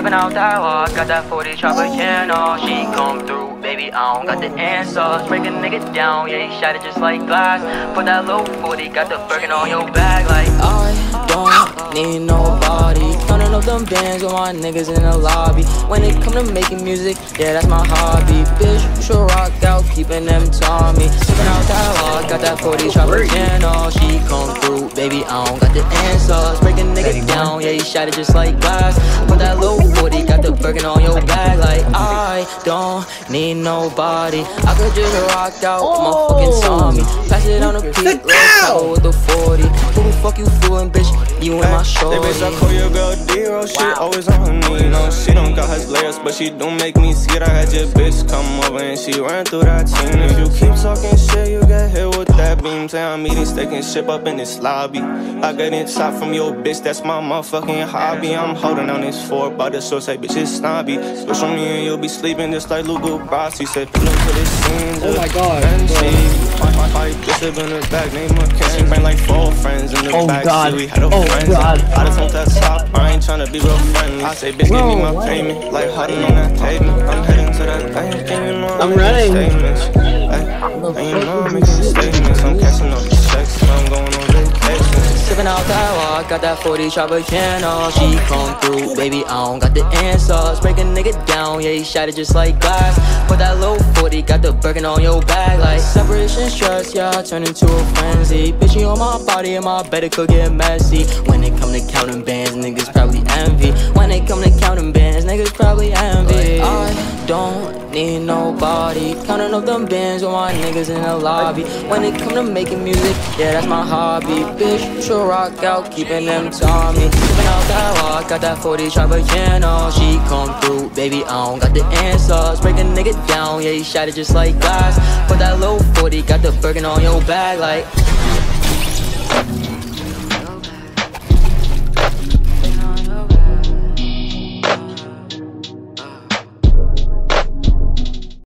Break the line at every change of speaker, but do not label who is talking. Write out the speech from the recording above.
Sipping out that walk, got that 40 Tropicana. She come through, baby, I don't got the answers. Break a nigga down, yeah, he shot it just like glass. Put that low 40, got the Birkin on your back like
I don't need nobody. Counting up them bands with my niggas in the lobby. When it come to making music, yeah, that's my hobby. Bitch, you should rock out, keeping them Tommy. Sipping out that walk, got that 40 Tropicana. She come through, baby, I don't got the answers. Break a nigga down, yeah, he shot it just like glass. Put that low 40, got the Birkin on your back like I don't need nobody. I could just rock out, motherfucking Tommy. Pass it on the peak, little with the 40. Who the fuck you fooling, bitch? You and my shorty.
That bitch, I call your girl D-Roll, shit always on her knee. No, she don't got her layers, but she don't make me scared. I had your bitch come over and she ran through that team. If you keep talking shit, you get hit with that beam. Say I'm eating steak and ship up in this lobby. I get it shot from your bitch, that's my motherfucking hobby. I'm holding on this 4 by the source, say bitch, it's snobby. Switch on me and you'll be sleeping just like Lugo Brasi. Said pull up to the scenes.
Oh my god.
And she fight bitch up in the back, name her Ken. She bring like 4 friends in the back. See, we had a friends. I just want that top, I ain't tryna be real friendly. I say bitch, give me my payment. Like holding on that pavement. I'm heading to that bank, and you know I'm
running.
Statements. And you know I'm making statements. I'm catching up the checks, I'm going on vacation.
Sipping out that walk, got that 40 Tropicana. She come through, baby, I don't got the answers. Break a nigga down, yeah, he shot it just like glass. Put that low 40, got the Birkin on your back like separation stress, yeah, I turn into a frenzy. Bitch, you on my body and my bed, it could get messy. When it come to counting bands, niggas probably envy. When it come to counting bands, niggas probably envy. I don't need nobody. Counting up them bands with my niggas in the lobby. When it come to making music, yeah, that's my hobby. Bitch, you should rock out, keeping them Tommy. Sipping out that walk, got that 40 Tropicana. She come through, baby, I don't got the answers. Break a nigga down, yeah, he shot it just like glass. Put that low 40, got the Birkin on your back like